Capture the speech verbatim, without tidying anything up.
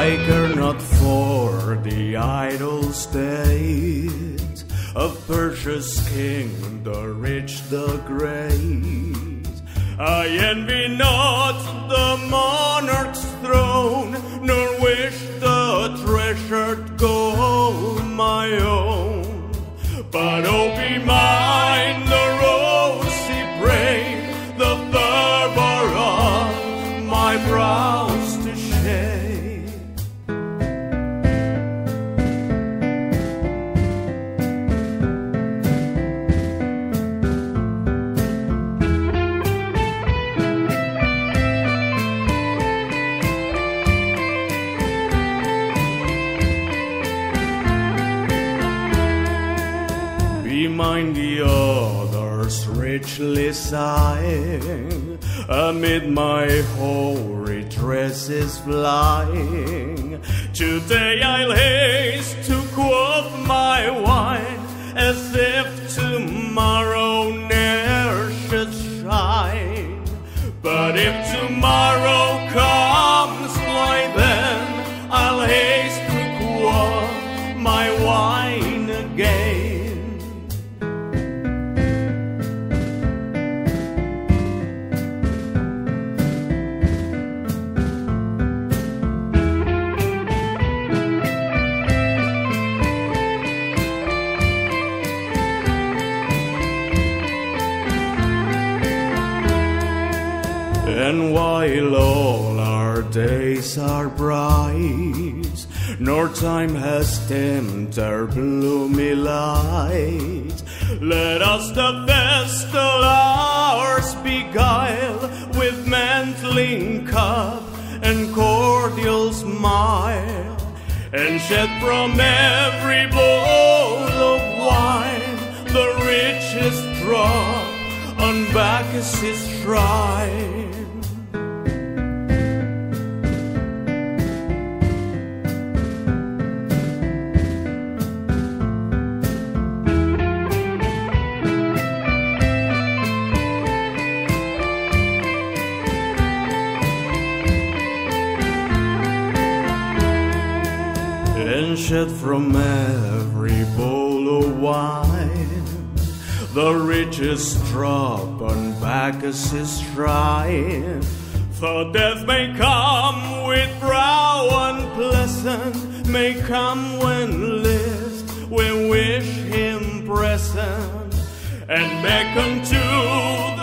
I care not for the idle state of Persia's king, the rich, the great. I envy not the monarch's throne, nor wish the treasured gold my own. But oh, be mine the rosy brain, the fervor of my brows to shade. Be mine the others richly sighing, amid my hoary tresses flying. Today I'll haste to quaff my wine, as if tomorrow ne'er should shine. But if tomorrow comes, why then I'll haste to quaff my wine again. And while all our days are bright, nor time has dimmed our gloomy light, let us the festal hours beguile with mantling cup and cordial smile, and shed from every bowl of wine the richest drop on Bacchus' shrine. And shed from every bowl of wine the richest drop on Bacchus' shrine. For death may come with brow unpleasant, may come when list we wish him present, and beckon to